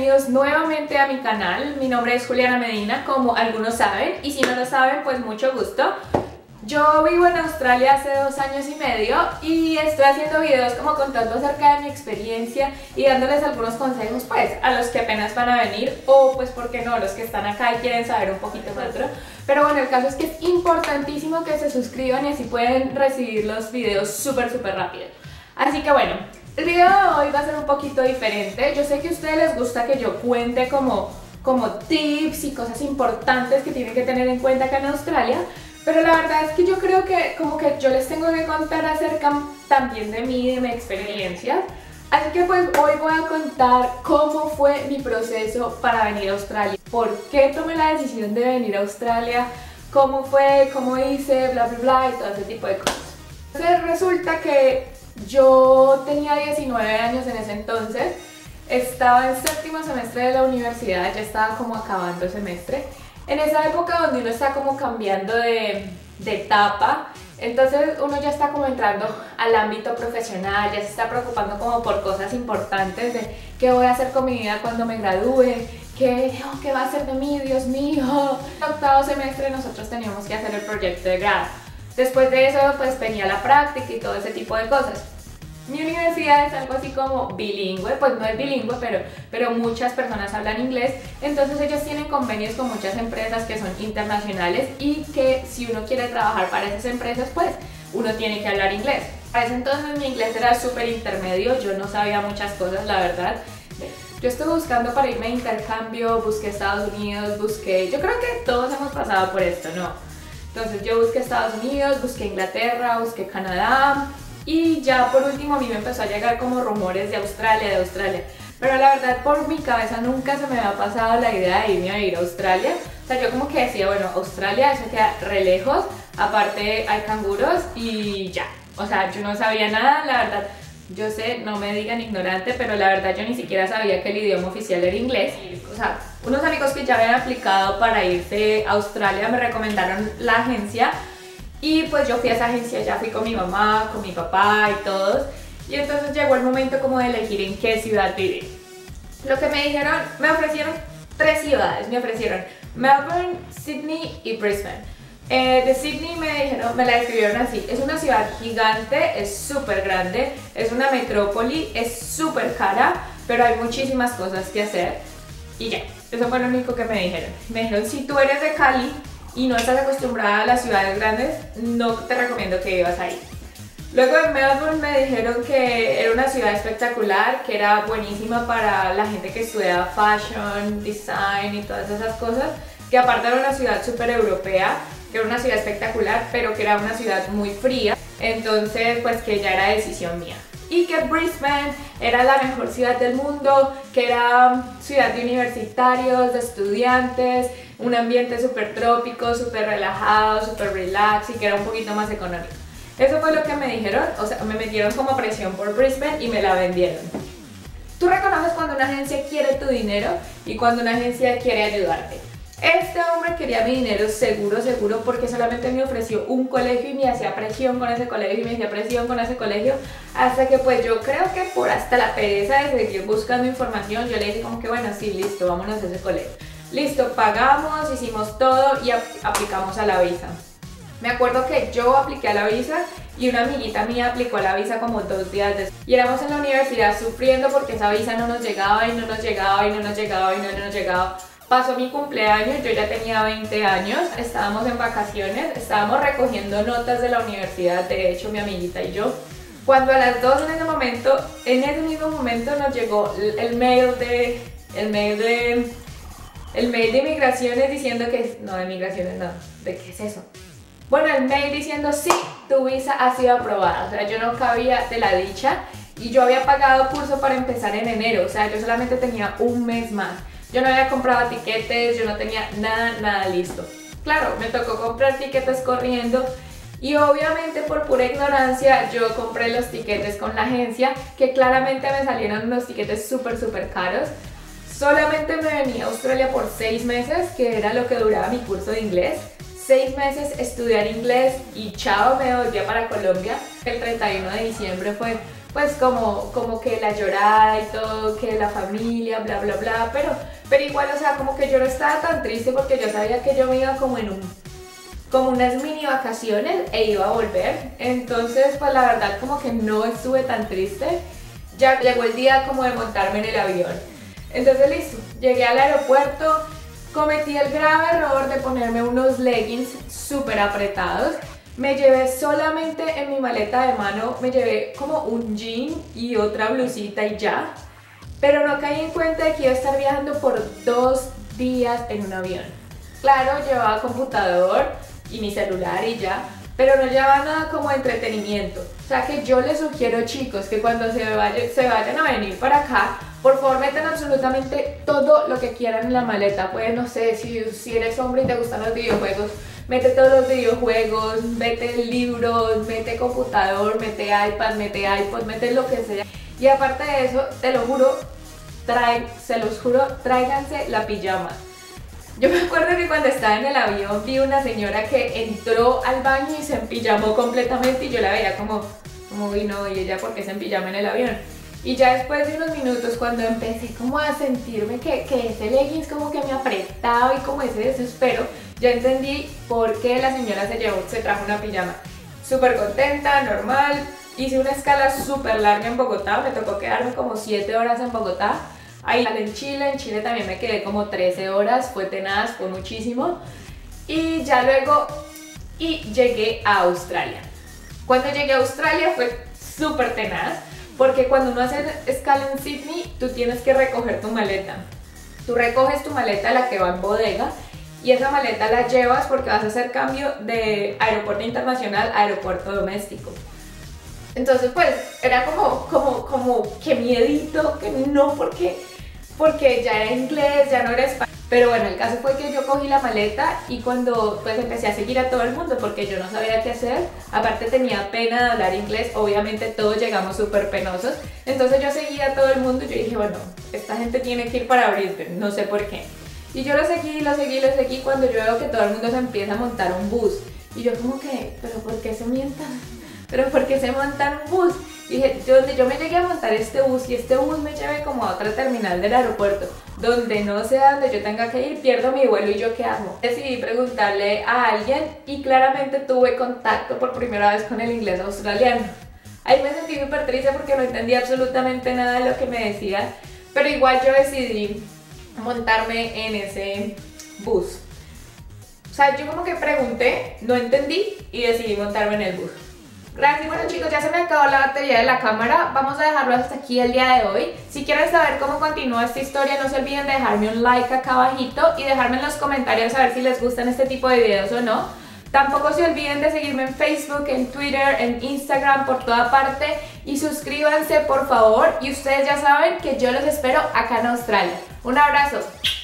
bienvenidos nuevamente a mi canal. Mi nombre es Juliana Medina, como algunos saben, y si no lo saben, pues mucho gusto. Yo vivo en Australia hace 2 años y medio y estoy haciendo videos como contando acerca de mi experiencia y dándoles algunos consejos pues a los que apenas van a venir o pues por qué no, los que están acá y quieren saber un poquito más. Pero bueno, el caso es que es importantísimo que se suscriban y así pueden recibir los videos súper rápido. Así que bueno, el video de hoy va a ser un poquito diferente. Yo sé que a ustedes les gusta que yo cuente como tips y cosas importantes que tienen que tener en cuenta acá en Australia, pero la verdad es que yo creo que como que yo les tengo que contar acerca también de mí y de mi experiencia. Así que pues hoy voy a contar cómo fue mi proceso para venir a Australia, por qué tomé la decisión de venir a Australia, cómo fue, cómo hice, bla bla bla y todo ese tipo de cosas. Entonces resulta que yo tenía 19 años en ese entonces, estaba en 7º semestre de la universidad, ya estaba como acabando el semestre. En esa época donde uno está como cambiando de etapa, entonces uno ya está como entrando al ámbito profesional, ya se está preocupando como por cosas importantes de qué voy a hacer con mi vida cuando me gradúe, qué va a hacer de mí, Dios mío. En el 8º semestre nosotros teníamos que hacer el proyecto de grado. Después de eso pues venía la práctica y todo ese tipo de cosas. Mi universidad es algo así como bilingüe, pues no es bilingüe, pero muchas personas hablan inglés, entonces ellos tienen convenios con muchas empresas que son internacionales y que si uno quiere trabajar para esas empresas, pues uno tiene que hablar inglés. Para ese entonces mi inglés era súper intermedio, yo no sabía muchas cosas, la verdad. Yo estuve buscando para irme de intercambio, busqué Estados Unidos, yo creo que todos hemos pasado por esto, ¿no? Entonces yo busqué Estados Unidos, busqué Inglaterra, busqué Canadá. Y ya por último a mí me empezó a llegar como rumores de Australia, pero la verdad por mi cabeza nunca se me había pasado la idea de irme a vivir a Australia. O sea, yo como que decía, bueno, Australia eso queda re lejos, aparte hay canguros y ya. O sea, yo no sabía nada, la verdad. Yo sé, no me digan ignorante, pero la verdad yo ni siquiera sabía que el idioma oficial era inglés. O sea, unos amigos que ya habían aplicado para irse a Australia me recomendaron la agencia. Y pues yo fui a esa agencia, ya fui con mi mamá, con mi papá y todos. Y entonces llegó el momento como de elegir en qué ciudad vivir. Lo que me dijeron, me ofrecieron 3 ciudades. Me ofrecieron Melbourne, Sydney y Brisbane. De Sydney me dijeron, me la describieron así. Es una ciudad gigante, es súper grande, es una metrópoli, es súper cara, pero hay muchísimas cosas que hacer. Y ya, eso fue lo único que me dijeron. Me dijeron, si tú eres de Cali y no estás acostumbrada a las ciudades grandes, no te recomiendo que vivas ahí. Luego en Melbourne me dijeron que era una ciudad espectacular, que era buenísima para la gente que estudiaba fashion, design y todas esas cosas, que aparte era una ciudad súper europea, que era una ciudad espectacular, pero que era una ciudad muy fría, entonces pues que ya era decisión mía. Y que Brisbane era la mejor ciudad del mundo, que era ciudad de universitarios, de estudiantes, un ambiente súper trópico, súper relajado, súper relax y que era un poquito más económico. Eso fue lo que me dijeron, o sea, me metieron como presión por Brisbane y me la vendieron. Tú reconoces cuando una agencia quiere tu dinero y cuando una agencia quiere ayudarte. Este hombre quería mi dinero seguro porque solamente me ofreció un colegio y me hacía presión con ese colegio y me hacía presión con ese colegio hasta que pues yo creo que por hasta la pereza de seguir buscando información yo le dije como que bueno, sí, listo, vámonos a ese colegio. Listo, pagamos, hicimos todo y aplicamos a la visa. Me acuerdo que yo apliqué a la visa y una amiguita mía aplicó a la visa como 2 días después. Y éramos en la universidad sufriendo porque esa visa no nos llegaba y no nos llegaba y no nos llegaba y no nos llegaba. Pasó mi cumpleaños, yo ya tenía 20 años, estábamos en vacaciones, estábamos recogiendo notas de la universidad, de hecho mi amiguita y yo. Cuando a las 2 en ese mismo momento nos llegó el mail de inmigraciones diciendo que, no, de migraciones no, ¿de qué es eso? Bueno, el mail diciendo sí, tu visa ha sido aprobada, o sea, yo no cabía de la dicha y yo había pagado curso para empezar en enero, o sea, yo solamente tenía un mes más. Yo no había comprado tiquetes, yo no tenía nada listo. Claro, me tocó comprar tiquetes corriendo y obviamente por pura ignorancia yo compré los tiquetes con la agencia que claramente me salieron unos tiquetes súper caros. Solamente me venía a Australia por 6 meses, que era lo que duraba mi curso de inglés. 6 meses estudiar inglés y chao, me volví para Colombia. El 31 de diciembre fue pues como que la llorada y todo, que la familia, bla bla bla, pero igual, o sea, como que yo no estaba tan triste porque yo sabía que yo me iba como como unas mini vacaciones e iba a volver. Entonces pues la verdad como que no estuve tan triste. Ya llegó el día como de montarme en el avión. Entonces listo, llegué al aeropuerto, cometí el grave error de ponerme unos leggings súper apretados. Me llevé solamente en mi maleta de mano, me llevé como un jean y otra blusita y ya. Pero no caí en cuenta de que iba a estar viajando por 2 días en un avión. Claro, llevaba computador y mi celular y ya, pero no llevaba nada como entretenimiento. O sea que yo les sugiero, chicos, que cuando se vayan a venir para acá, por favor metan absolutamente todo lo que quieran en la maleta. Pues no sé, si eres hombre y te gustan los videojuegos, mete todos los videojuegos, mete libros, mete computador, mete iPad, mete iPod, mete lo que sea. Y aparte de eso, te lo juro, se los juro, tráiganse la pijama. Yo me acuerdo que cuando estaba en el avión vi una señora que entró al baño y se empijamó completamente y yo la veía como uy no, ¿y ella por qué se empijama en el avión? Y ya después de unos minutos, cuando empecé como a sentirme que ese leggings como que me apretaba y como ese desespero, ya entendí por qué la señora se trajo una pijama. Súper contenta, normal, hice una escala súper larga en Bogotá, me tocó quedarme como 7 horas en Bogotá. Ahí en Chile también me quedé como 13 horas, fue tenaz, fue muchísimo. Y ya luego llegué a Australia. Cuando llegué a Australia fue súper tenaz, porque cuando uno hace escala en Sydney, tú tienes que recoger tu maleta. Tú recoges tu maleta, la que va en bodega, y esa maleta la llevas porque vas a hacer cambio de aeropuerto internacional a aeropuerto doméstico. Entonces pues era como que miedito, que no, porque ya era inglés, ya no era español. Pero bueno, el caso fue que yo cogí la maleta y cuando pues empecé a seguir a todo el mundo porque yo no sabía qué hacer, aparte tenía pena de hablar inglés, obviamente todos llegamos súper penosos, entonces yo seguía a todo el mundo y yo dije, bueno, esta gente tiene que ir para Brisbane, no sé por qué. Y yo lo seguí cuando yo veo que todo el mundo se empieza a montar un bus. Y yo como que, ¿pero por qué se mientan? ¿Pero por qué se montan un bus? Y dije, donde yo me llegué a montar este bus y este bus me lleve como a otra terminal del aeropuerto, donde no sé a dónde yo tenga que ir, pierdo mi vuelo y yo qué hago. Decidí preguntarle a alguien y claramente tuve contacto por primera vez con el inglés australiano. Ahí me sentí súper triste porque no entendía absolutamente nada de lo que me decían, pero igual yo decidí montarme en ese bus. O sea, yo como que pregunté, no entendí y decidí montarme en el bus. Gracias. Bueno chicos, ya se me acabó la batería de la cámara, vamos a dejarlo hasta aquí el día de hoy. Si quieren saber cómo continúa esta historia, no se olviden de dejarme un like acá abajito y dejarme en los comentarios a ver si les gustan este tipo de videos o no. Tampoco se olviden de seguirme en Facebook, en Twitter, en Instagram, por toda parte, y suscríbanse por favor, y ustedes ya saben que yo los espero acá en Australia. Un abrazo.